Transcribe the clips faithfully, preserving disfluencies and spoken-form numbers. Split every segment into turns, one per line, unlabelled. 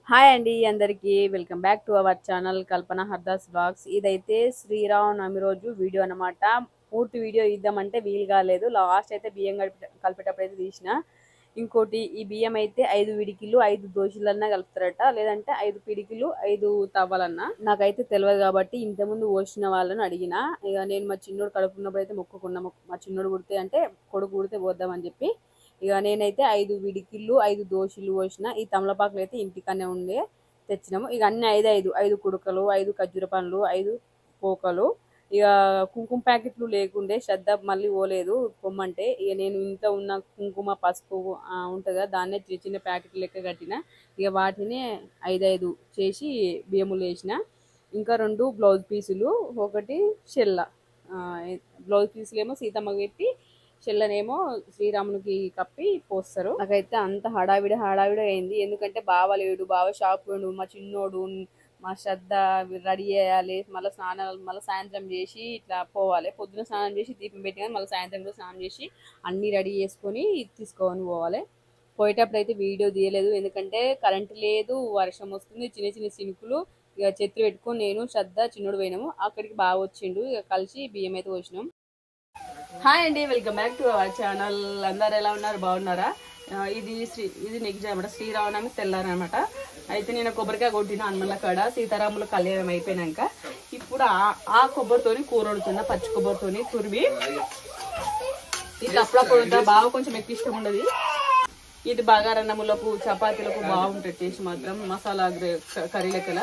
Hi అండి అందరికీ welcome back to our channel Kalpana Hardas vlogs. ఇదైతే శ్రీరామనవమి రోజు వీడియో అనమాట. పూర్తి వీడియో ఇద్దామంటే వీలు కాలేదు. లాస్ట్ అయితే బియ్యం కలిపి కలిపేటప్పుడు అయితే తీసిన. ఇంకోటి ఈ బియ్యం అయితే ఐదు విడికిలు ఐదు దోశలన్నా కలుపుతారట, లేదంటే ఐదు పిడికిలు ఐదు తవ్వాలన్నా. నాకైతే తెలియదు కాబట్టి ఇంతకుముందు పోసిన వాళ్ళని అడిగిన. ఇక నేను మా చిన్నోడు కడుపున్నప్పుడు అయితే మొక్కుకున్నా, మా చిన్నోడు కుడితే అంటే కొడుకు కుడితే పోద్దామని చెప్పి ఇక నేనైతే ఐదు విడికిళ్ళు ఐదు దోశలు పోసిన. ఈ తమలపాకులు అయితే ఇంటికనే ఉండే తెచ్చినాము. ఇక అన్ని ఐదు ఐదు ఐదు కుడుకలు ఐదు ఖర్జూర పండ్లు ఐదు పోకలు. ఇక కుంకుమ ప్యాకెట్లు లేకుండే, శ్రద్ధ మళ్ళీ పోలేదు పొమ్మంటే. ఇక నేను ఇంత ఉన్న కుంకుమ పసుపు ఉంటుంది కదా, దాన్నే చిన్న చిన్న ప్యాకెట్లు లెక్క కట్టిన. ఇక వాటిని ఐదు ఐదు చేసి బియ్యములు వేసిన. ఇంకా రెండు బ్లౌజ్ పీసులు, ఒకటి షెల్ల. బ్లౌజ్ పీసులు ఏమో సీతమ్మ పెట్టి చెల్లనేమో శ్రీరామునికి కప్పి పోస్తారు. నాకైతే అంత హడావిడి హడావిడి అయింది. ఎందుకంటే బావ లేడు, బావ షాప్ పోయాడు, మా చిన్నోడు, మా శ్రద్ధ రెడీ చేయాలి, మళ్ళీ స్నానాలు మళ్ళీ సాయంత్రం చేసి ఇట్లా పోవాలి. పొద్దున స్నానం చేసి దీపం పెట్టి కానీ మళ్ళీ సాయంత్రం కూడా స్నానం చేసి అన్నీ రెడీ చేసుకొని తీసుకొని పోవాలి. పోయేటప్పుడు అయితే వీడియో తీయలేదు, ఎందుకంటే కరెంట్ లేదు, వర్షం వస్తుంది, చిన్న చిన్న సినుకులు. ఇక చెత్త పెట్టుకొని నేను శ్రద్ధ చిన్నోడు పోయినాము. అక్కడికి బాగా వచ్చిండు. ఇక కలిసి బియ్యం అయితే పోసినాం. హాయ్ అండి, welcome back to our channel. అందరు ఎలా ఉన్నారు, బాగున్నారా? ఇది శ్రీ ఇది నెక్స్ట్ అనమాట, శ్రీరామనవమి తెల్లారనమాట. అయితే నేను కొబ్బరికాయ కొట్టిన హనుమల కాడ సీతారాముల కళ్యాణం అయిపోయినాక ఇప్పుడు ఆ కొబ్బరితోని కూర వండుతున్నా, పచ్చి కొబ్బరితోని తురిమి. ఇది అప్పుడప్పుడు బాగా కొంచెం ఎక్కువ ఇష్టం ఉండదు. ఇది బగారన్నములకు చపాతీలకు బాగుంటుంది టేస్ట్ మాత్రం, మసాలా కర్రీ లెక్కల.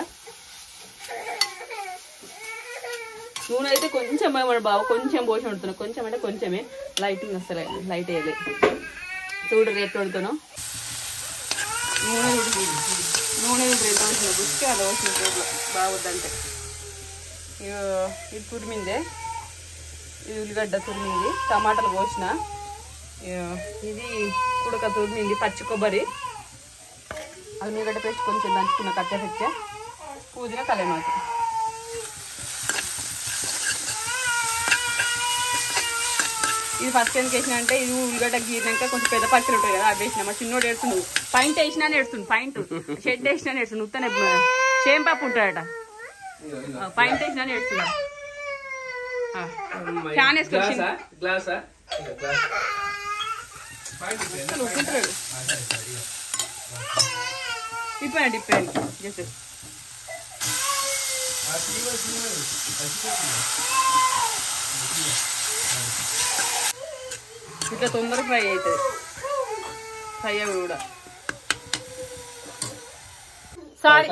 నూనె అయితే కొంచెం బాగా కొంచెం పోసి వండుతున్నా, కొంచెం అంటే కొంచెమే, లైటింగ్ వస్తలే, లైట్ వేయలే. చూడు రేట్ వండుతాను. నూనె నూనె రేట్ వండుతున్నా, గుచ్చి అలా వచ్చిన రేట్లో బాగుందంటే. ఇది తురిమిందే, ఇది ఉల్లిగడ్డ తురిమింది, టమాటాలు పోసిన, ఇది కుడక తురిమింది, పచ్చి కొబ్బరి, అది ఉల్లిగడ్డ పేస్ట్ కొంచెం దంచుకున్న కచ్చ పెచ్చ, పుదీనా కలేమాకు. ఇది ఫస్ట్ ఎందుకు వేసిన అంటే ఇది ఉల్లిగడ్డ గీరినాక కొంచెం పెద్ద పచ్చలు ఉంటాయి కదా, అవి వేసిన. మా చిన్నోడు ఏడుతుండు, పాయింట్ వేసినా ఏడుతుంది, పాయింట్ షెడ్ వేసినా ఏడుతుంది, ఉత్తనే షేమ్ పప్పు ఉంటాడట, పాయింట్ వేసినా ఏడుతున్నా. ఫ్యాన్ వేసుకొచ్చి ఇప్పండి ఇప్పండి జస్ట్ ఇట్లా తొందరగా ఫ్రై అవుతుంది, ఫ్రై అవి కూడా. సారీ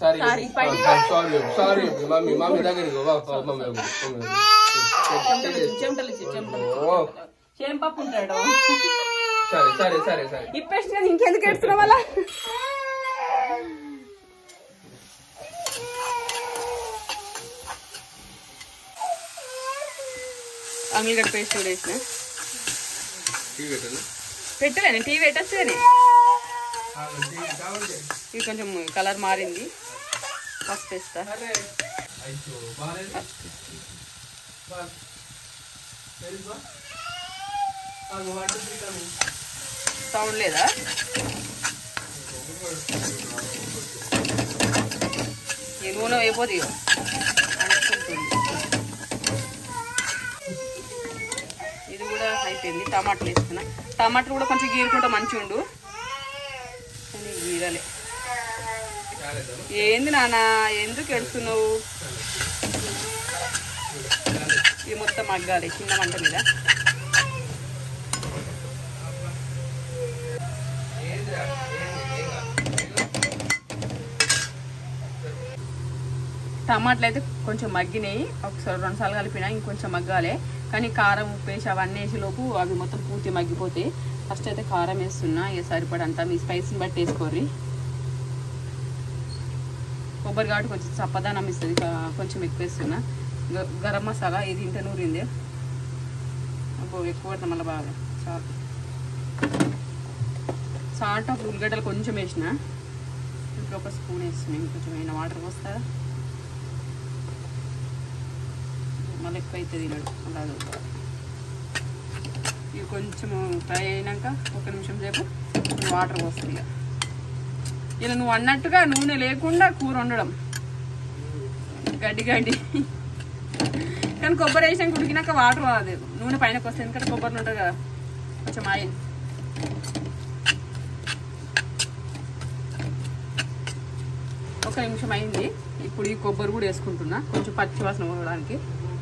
చెమటలు చేంపప్పు ఉంటాడు ఇప్పేసిన. ఇంకెందుకు ఏడుస్తున్నా వాళ్ళ అమీగడ్డ పేస్ట్ కూడా వేసిన. పెట్టలే నేను టీవీ పెట్టచ్చేది, ఇది కొంచెం కలర్ మారింది. ఫస్ట్ వేస్తా, సౌండ్ లేదా? ఈ నూనె అయిపోతుంది, ఇది కూడా అయిపోయింది. టమాటాలు వేసుకున్నా, టమాటాలు కూడా కొంచెం గీరుకుంటా మంచిగా ఉండు, కానీ గీరలే. ఏంది నాన్న ఎందుకు ఎడుతున్నావు? ఇది మొత్తం మగ్గాలి చిన్న మంట మీద. టమాటాలు అయితే కొంచెం మగ్గినాయి, ఒకసారి రెండు సార్లు కలిపినా, ఇంకొంచెం మగ్గాలి. కానీ కారం ఉప్పు వేసి అవన్నీ వేసే లోపు అవి మొత్తం పూర్తి మగ్గిపోతాయి. ఫస్ట్ అయితే కారం వేస్తున్నా, ఇక సరిపడంతా మీ స్పైస్ని బట్టి వేసుకోర్రి. కొబ్బరి కాబట్టి కొంచెం చప్పదనం ఇస్తుంది, కొంచెం ఎక్కువ వేస్తున్నా. గరం మసాలా ఇది ఇంత నూరింది, అబ్బో ఎక్కువ పడతాం మళ్ళీ బాగా. సాల్ట్ సాల్ట్ ఆఫ్ ఉల్లిగడ్డలు కొంచెం వేసిన, ఇప్పుడు ఒక స్పూన్ వేస్తున్నాను. ఇంకొంచెం అయినా వాటర్ పోస్తారా, మళ్ళీ ఎక్కువ అవుతుంది తినడు. అలాగే ఇవి కొంచెం ఫ్రై అయినాక ఒక నిమిషం సేపు వాటర్ పోస్తుంది. ఇక ఇలా నువ్వు అన్నట్టుగా నూనె లేకుండా కూర వండడం గడ్డి గడ్డి. కానీ కొబ్బరి వేసాక ఉడికినాక వాటర్ రాదు, నూనె పైనకి వస్తుంది. ఎందుకంటే కొబ్బరి ఉంటుంది కదా కొంచెం ఆయిల్. ఒక నిమిషం అయింది. ఇప్పుడు ఈ కొబ్బరి కూడా వేసుకుంటున్నా కొంచెం పచ్చి వాసన పోవడానికి.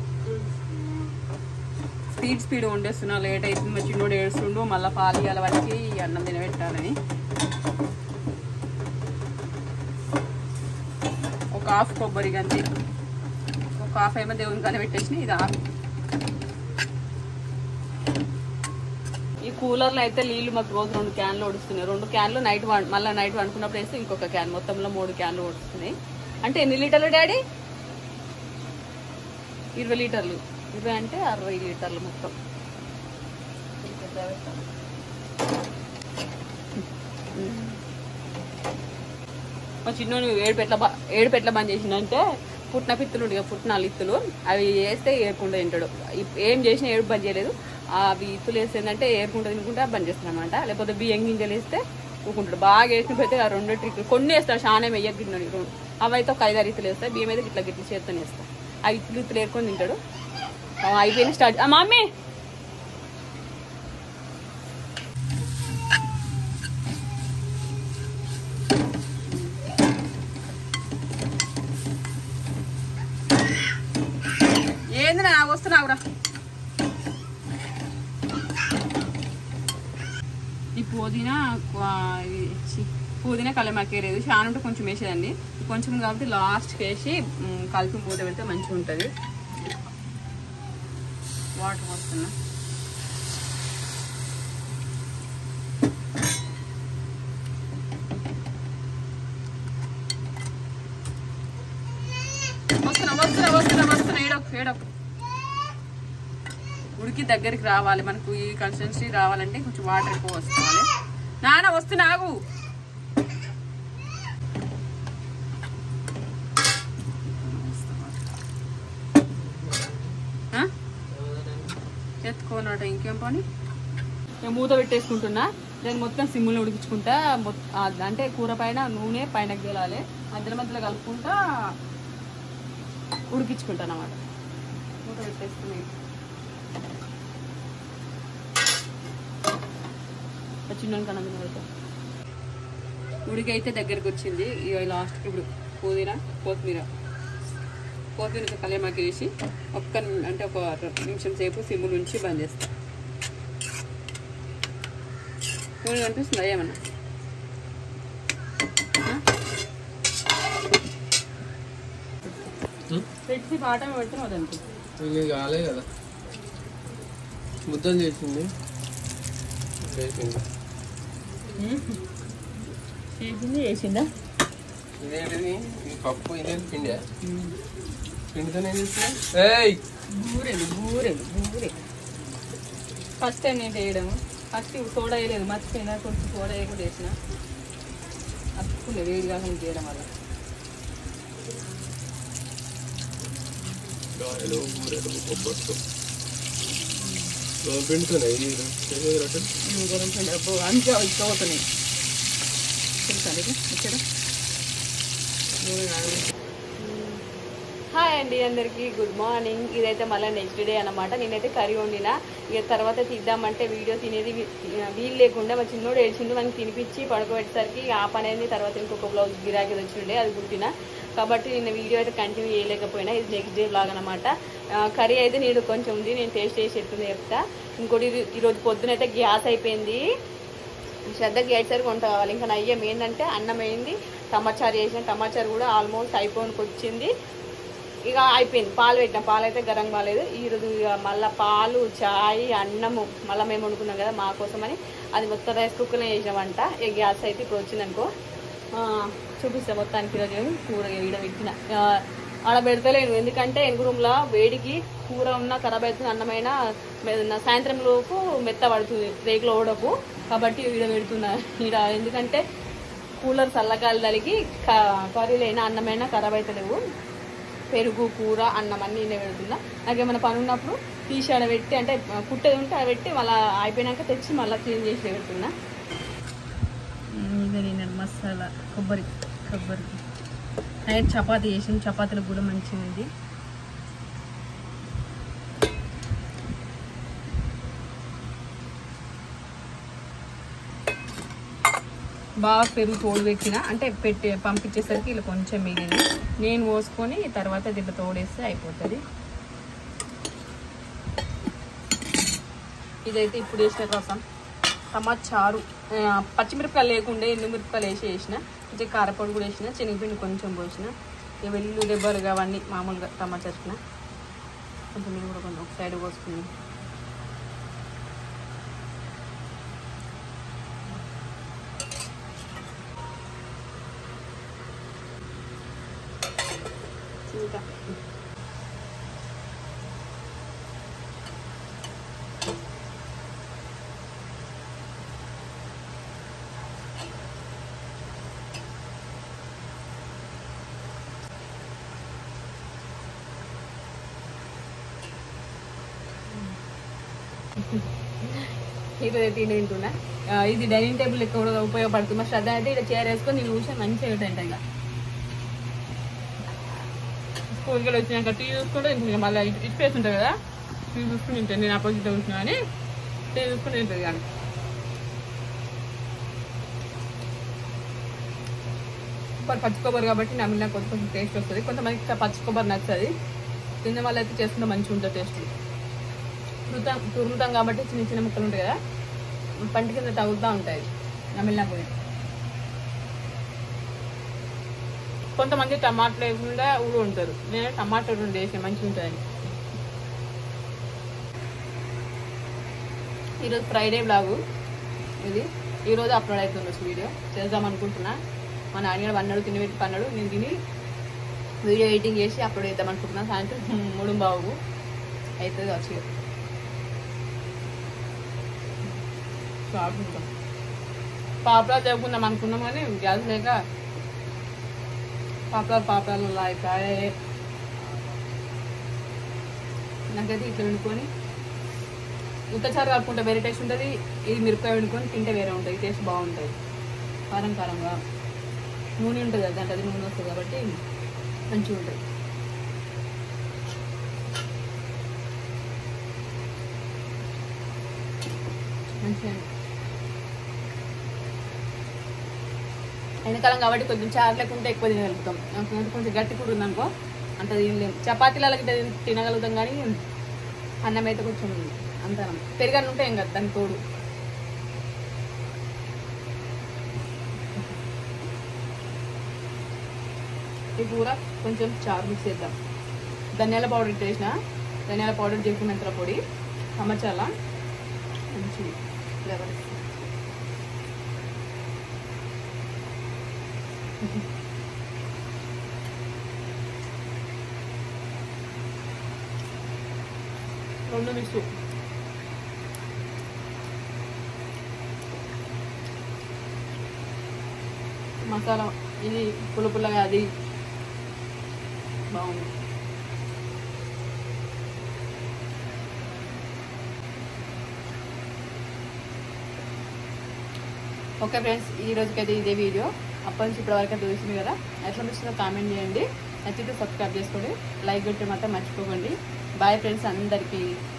స్పీడ్ స్పీడ్ వండేస్తున్నా, లేట్ అవుతుంది. మా చిన్నోడు ఏడుస్తుండు, మళ్ళీ పాలు ఇవ్వాలి వాళ్ళకి, అన్నం తినబెట్టాలని. ఒక హాఫ్ కొబ్బరి గంతి, ఒక హాఫ్ ఏమో దేవుని కానీ పెట్టేసి ఇది హాఫ్. ఈ కూలర్లో అయితే నీళ్ళు మాకు రోజు రెండు క్యాన్లు ఓడుస్తున్నాయి. రెండు క్యాన్లు నైట్ మళ్ళీ నైట్ వండుకున్నప్పుడు వేస్తే ఇంకొక క్యాన్, మొత్తంలో మూడు క్యాన్లు ఓడుస్తున్నాయి. అంటే ఎన్ని లీటర్లు డాడీ? ఇరవై లీటర్లు. ఇరవై అంటే అరవై లీటర్లు మొత్తం. మా చిన్నోడు ఏడుపెట్ల బా ఏడుపెట్ల బంద్ చేసిందంటే పుట్టిన పిత్తులు ఉంటాయి, పుట్టినాలు ఇత్తులు అవి వేస్తే ఏరుకుంటూ తింటాడు. ఏం చేసినా ఏడు బంద్ చేయలేదు. అవి ఇత్తులు వేసేందంటే ఏరుకుంటూ తినుకుంటా బంద్ చేస్తాను అనమాట. లేకపోతే బియ్యం గింజలు వేస్తే ఊకుంటాడు. బాగా వేసినప్పుడు ఆ రెండు ట్రిక్ కొన్ని వేస్తాడు, చాలా వెయ్య గిన్నె రెండు. అవి అయితే ఒక ఐదారు ఇత్తులు వేస్తాయి, బియ్యం అయితే ఇట్లా గిట్ల చేత్తోనే వేస్తాయి. ఆ ఇత్తులు ఇత్తులు ఏరుకొని తింటాడు. అయిపోయింది స్టార్ట్. మమ్మీ ఏంది నా వస్తున్నావురా? ఈ పుదీనా పుదీనా కలమాకేరేది చాలా ఉంటే కొంచెం వేసేదండి, కొంచెం కాబట్టి లాస్ట్కి వేసి కలిపి మూత పెడితే మంచిగా ఉంటుంది. వాటర్ పోస్తున్నా. వస్తున్నా వస్తున్నా వస్తున్నా వస్తున్నా ఏడొక ఏడొక ఉడికి దగ్గరికి రావాలి. మనకు ఈ కన్సిస్టెన్సీ రావాలంటే కొంచెం వాటర్ ఎక్కువ వస్తుంది. నాన్న వస్తున్నా ఆగు. ఎత్తుకోనట ఇంకేం పని. నేను మూత పెట్టేసుకుంటున్నా. దాన్ని మొత్తం సిమ్ములో ఉడికించుకుంటా. అంటే కూర పైన నూనె పైన గెలాలి, మధ్యలో మధ్యలో కలుపుకుంటా ఉడికించుకుంటాను అన్నమాట. మూత పెట్టేసుకుని చిన్న కన్నా పెడతా. ఉడికి అయితే దగ్గరికి వచ్చింది. ఇక లాస్ట్కి ఇప్పుడు పుదీనా కొత్తిమీర కొత్తిమీర కలేమాకి వేసి ఒక్క అంటే ఒక నిమిషం సేపు సిమ్ము నుంచి బంద్ చేస్తాను. నూనె కనిపిస్తుందా ఏమన్నా? పెట్టి పాట పెడుతున్నావు అదంతా
కాలే కదా, ముద్దలు చేసింది
చేసింది వేసిందా?
ఇదేంటిది పప్పు, ఇదేంటి పిండి? పిండితోనే
బూరెలు బూరెలు బూరెలు ఫస్ట్ టైం నేను వేయడము. ఫస్ట్ ఇప్పుడు సోడా వేయలేదు, మర్చిపోయినా కొంచెం సోడా వేయకుండా వేసిన అప్పుడే వేడి కాకుండా చేయడం వల్ల. అంతే ఇష్టపోతున్నాయి తెలుసా నీకు ఇక్కడ. హాయ్ అండి అందరికీ, గుడ్ మార్నింగ్. ఇదైతే మళ్ళీ నెక్స్ట్ డే అనమాట. నేనైతే కర్రీ వండినా. ఇక తర్వాత తీద్దామంటే వీడియో తినేది వీలు లేకుండా మా చిన్నోడు ఏడ్చిండు, మనకి తినిపించి పడుకోబెట్టేసరికి ఆ పని అయింది. తర్వాత ఇంకొక బ్లౌజ్ గిరాకీ వచ్చిండే, అది కుట్టిన. కాబట్టి నేను వీడియో అయితే కంటిన్యూ చేయలేకపోయినా. ఇది నెక్స్ట్ డే బ్లాగ్ అనమాట. కర్రీ అయితే నేను కొంచెం ఉంది, నేను టేస్ట్ చేసి ఎట్టుంది చెప్తా. ఇంకోటి ఈరోజు పొద్దునైతే గ్యాస్ అయిపోయింది. శ్రద్ధ గ్యాస్ సరికి వంట కావాలి. ఇంకా నయ్యం ఏంటంటే అన్నం అయింది, టమాచారు చేసిన. టమాచారు కూడా ఆల్మోస్ట్ అయిపోనికి వచ్చింది. ఇక అయిపోయింది. పాలు పెట్టిన పాలు అయితే గరం కాలేదు. ఈరోజు ఇక మళ్ళీ పాలు, చాయ్, అన్నము మళ్ళీ మేము వండుకున్నాం కదా మా కోసమని అది మొత్తం రైస్ కుక్కర్లో చేసామంట. ఇక గ్యాస్ అయితే ఇప్పుడు వచ్చిందనుకో చూపిస్తా మొత్తానికి. ఈరోజు కూర ఈడ పెట్టిన ఆడ పెడతలేను, ఎందుకంటే ఎనుగు రూమ్లో వేడికి కూర ఉన్నా ఖరాబ్ అవుతుంది, అన్నమైనా సాయంత్రం లోపు మెత్త పడుతుంది రేకులో ఓడకు. కాబట్టి ఈడ పెడుతున్నా ఈడ, ఎందుకంటే కూలర్ చల్లగాలి తలిగి కర్రీలైనా అన్నమైనా ఖరాబ్ అవుతలేవు. పెరుగు, కూర, అన్నం అన్నీ నేను పెడుతున్నా. నాకేమైనా పని ఉన్నప్పుడు తీసి ఆడ పెట్టి, అంటే కుట్టేది ఉంటే ఆడ పెట్టి మళ్ళీ అయిపోయినాక తెచ్చి మళ్ళీ క్లీన్ చేసి పెడుతున్నా. ఇదే నేను మసాలా కొబ్బరి కొబ్బరి నైట్ చపాతీ చేసింది, చపాతీలకు కూడా మంచిగా ఉంది. బాగా పెరుగు తోడు పెట్టిన అంటే పెట్టి పంపించేసరికి ఇలా కొంచెం మిగిలింది, నేను పోసుకొని తర్వాత దీంట్లో తోడేస్తే అయిపోతుంది. ఇదైతే ఇప్పుడు వేసిన రసం టమాటా చారు, పచ్చిమిరపకాయలు లేకుండా ఎండుమిరపకాయలు వేసి వేసిన, కొంచెం కారపొడి కూడా వేసిన, శనగపిండి కొంచెం పోసిన, ఇక వెల్లు దెబ్బలుగా అవన్నీ మామూలుగా టమాటా చట్టిన, కొంచెం నేను కూడా కొంచెం ఒక సైడ్ పోసుకుని ఇంకా ఈరోజు అయితే తిండి తింటున్నా. ఇది డైనింగ్ టేబుల్ ఎక్కువ కూడా ఉపయోగపడుతుంది. మా శ్రద్ధ అయితే ఇక్కడ చైర్ వేసుకొని నేను కూర్చొని మంచిగా తింటా. ఇక స్కూల్కి వెళ్ళి వచ్చినాక టీ చూసుకుంటే ఇంకా మళ్ళీ ఇటు ఇటు పేసి ఉంటుంది కదా, టీ చూసుకుని తింటాను. నేను అపోజిట్ కూర్చున్నా కానీ టీ చూసుకుని తింటుంది. కానీ కొబ్బరి పచ్చి కొబ్బరి కాబట్టి నమ్మిన కొంచెం కొంచెం టేస్ట్ వస్తుంది. కొంతమందికి పచ్చి కొబ్బరి నచ్చుతుంది, తిన్న వాళ్ళు అయితే చేసుకుంటే మంచిగా ఉంటుంది టేస్ట్. తురుతాం తురుముతాం కాబట్టి చిన్న చిన్న ముక్కలు ఉంటాయి కదా, పంట కింద తగులుతూ ఉంటాయి నమిలినా పోయి. కొంతమంది టమాటా లేకుండా ఊరు ఉంటారు, నేను టమాటా రెండు వేసాను మంచిగా ఉంటుంది. ఈరోజు ఫ్రైడే బ్లాగు ఇది, ఈరోజు అప్లోడ్ అవుతుంది వీడియో చేద్దాం అనుకుంటున్నా. మా నాన్న వన్నాడు తిని పెట్టి పన్నాడు, నేను తిని వీడియో ఎడిటింగ్ చేసి అప్లోడ్ చేద్దాం అనుకుంటున్నా. సాయంత్రం మూడు బాబు అవుతుంది వచ్చి పాపడాలు చెప్పుకుందాం అనుకున్నాం కానీ గ్యాస్ లేక పాపడాలు పాపడాలు లాయకాయ నాకైతే ఇట్లా వండుకొని ఉత్తచారు కలుపుకుంటే వేరే టేస్ట్ ఉంటుంది, ఇది మిరపకాయ వండుకొని తింటే వేరే ఉంటుంది, టేస్ట్ బాగుంటుంది. కారం కారంగా నూనె ఉంటుంది కదా దాంట్లో, అది నూనె వస్తుంది కాబట్టి మంచిగా ఉంటుంది. మంచిగా ఎండాకాలం కాబట్టి కొంచెం చారు లేకుంటే ఎక్కువ తినగలుగుతాం. కొంచెం గట్టి కూడా ఉందనుకో అంత తినలేము. చపాతీలకి తినగలుగుతాం కానీ అన్నం అయితే కొంచెం అంత పెరుగన్నం ఉంటే ఏం కదా దాని తోడు. ఈ కూర కొంచెం చారు మిక్స్ చేద్దాం. ధనియాల పౌడర్ ఇట్టేసిన, ధనియాల పౌడర్ జీలకర్ర మెంతుల పొడి, మసాలా మంచి ఫ్లేవర్. రెండు మిక్స్ మసాలా ఇది పుల్ల పుల్లగా అది బాగుంది. ఓకే ఫ్రెండ్స్, ఈ రోజుకైతే ఇదే వీడియో. అప్పటి నుంచి ఇప్పటి వరకు చూసింది కదా, ఎట్లా మిస్తుందో కామెంట్ చేయండి, నచ్చితే సబ్స్క్రైబ్ చేసుకోండి, లైక్ కొట్టి మాత్రం మర్చిపోకండి. బాయ్ ఫ్రెండ్స్ అందరికీ.